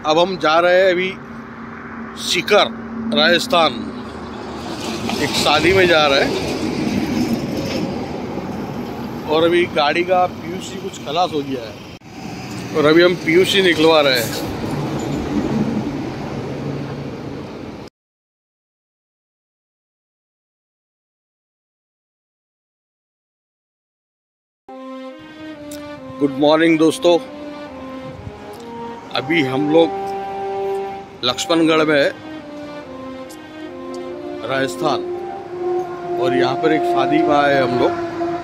अब हम जा रहे हैं अभी सीकर राजस्थान, एक शादी में जा रहे हैं। और अभी गाड़ी का पीयूसी कुछ खलास हो गया है और अभी हम पीयूसी निकलवा रहे हैं। गुड मॉर्निंग दोस्तों, अभी हम लोग लक्ष्मणगढ़ में है राजस्थान और यहाँ पर एक शादी में आए हम लोग।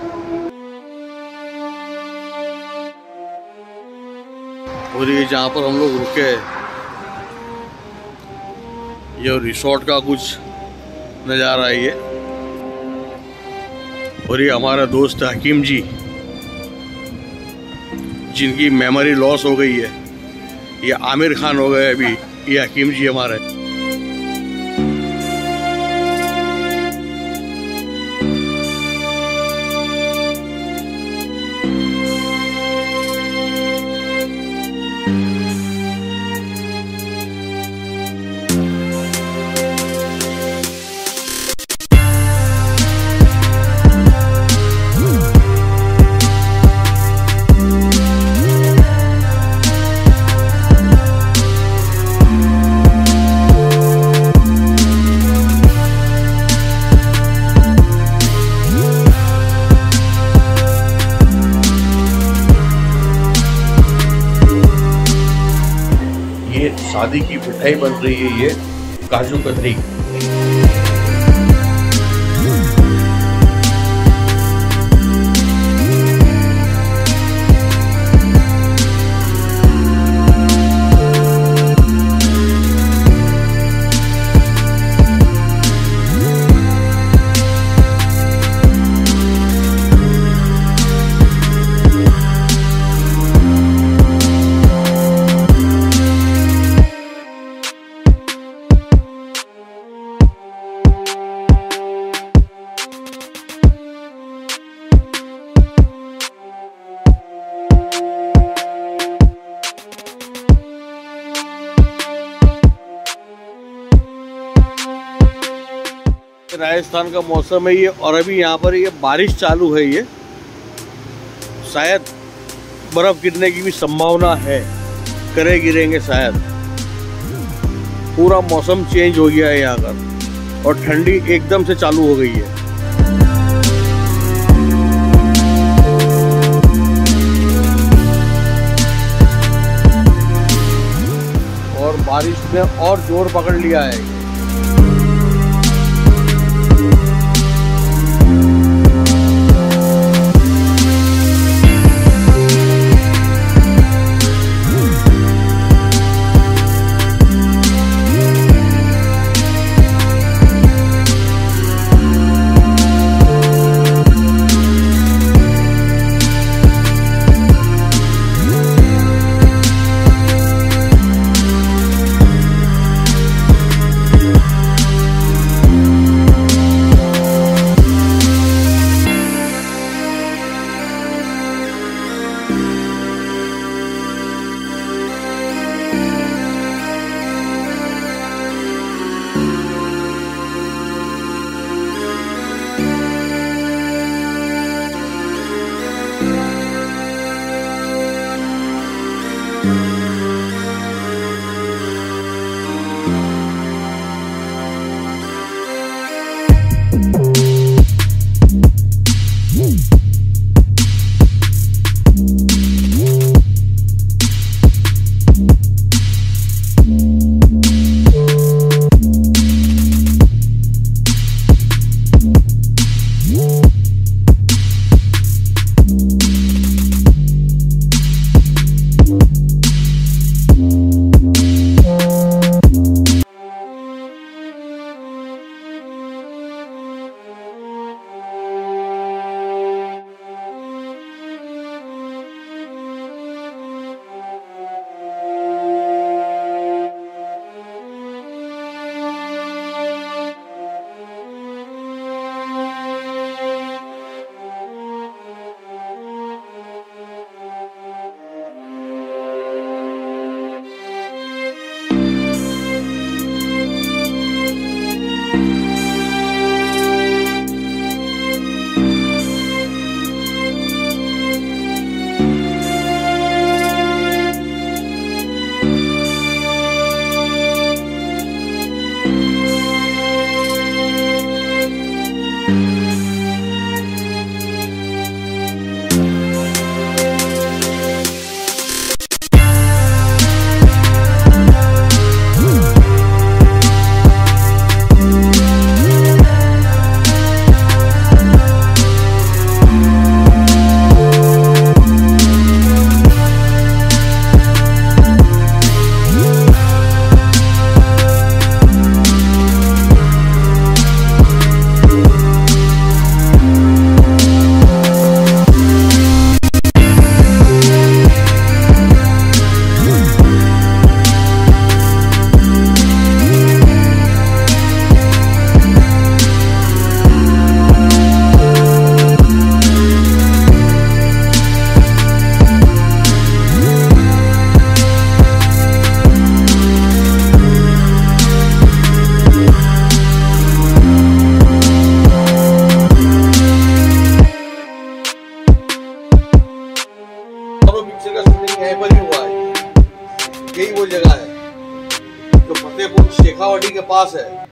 और ये जहाँ पर हम लोग रुके ये रिसोर्ट का कुछ नज़ारा है ये। और ये हमारा दोस्त हकीम जी जिनकी मेमोरी लॉस हो गई है, ये आमिर खान हो गए अभी, ये हकीम जी हमारे। शादी की मिठाई बन रही है, ये काजू कतरी। राजस्थान का मौसम है ये, और अभी यहाँ पर ये बारिश चालू है, ये शायद बर्फ गिरने की भी संभावना है, करे गिरेंगे शायद। पूरा मौसम चेंज हो गया है यहाँ का और ठंडी एकदम से चालू हो गई है। और बारिश ने और जोर पकड़ लिया है। के पास है।